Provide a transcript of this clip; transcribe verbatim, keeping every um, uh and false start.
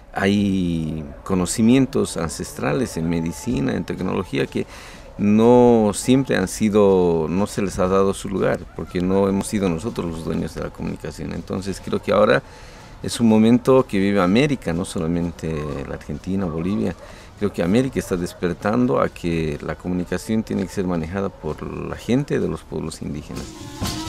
hay conocimientos ancestrales en medicina, en tecnología que no siempre han sido, no se les ha dado su lugar, porque no hemos sido nosotros los dueños de la comunicación. Entonces creo que ahora es un momento que vive América, no solamente la Argentina, Bolivia. Creo que América está despertando a que la comunicación tiene que ser manejada por la gente de los pueblos indígenas.